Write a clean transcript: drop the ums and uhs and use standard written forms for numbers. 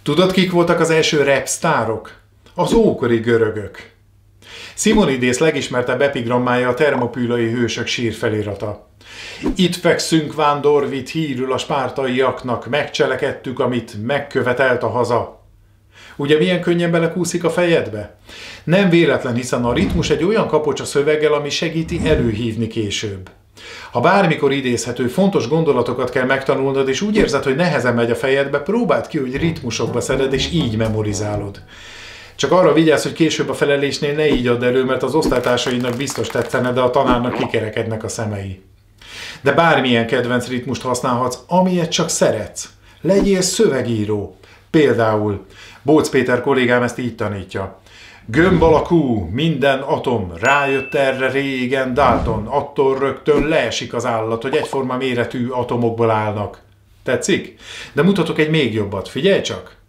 Tudod, kik voltak az első rapsztárok? Az ókori görögök. Simonidész legismertebb epigrammája a Termopülai hősök sírfelirata. Itt fekszünk vándor vitt hírül a spártaiaknak, megcselekedtük, amit megkövetelt a haza. Ugye milyen könnyen belekúszik a fejedbe? Nem véletlen, hiszen a ritmus egy olyan kapocs a szöveggel, ami segíti előhívni később. Ha bármikor idézhető, fontos gondolatokat kell megtanulnod, és úgy érzed, hogy nehezen megy a fejedbe, próbáld ki, hogy ritmusokba szeded, és így memorizálod. Csak arra vigyázz, hogy később a felelésnél ne így add elő, mert az osztálytársaidnak biztos tetszene, de a tanárnak kikerekednek a szemei. De bármilyen kedvenc ritmust használhatsz, amilyet csak szeretsz. Legyél szövegíró. Például Bóc Péter kollégám ezt így tanítja. Gömb alakú, minden atom, rájött erre régen Dalton, attól rögtön leesik az állat, hogy egyforma méretű atomokból állnak. Tetszik? De mutatok egy még jobbat, figyelj csak!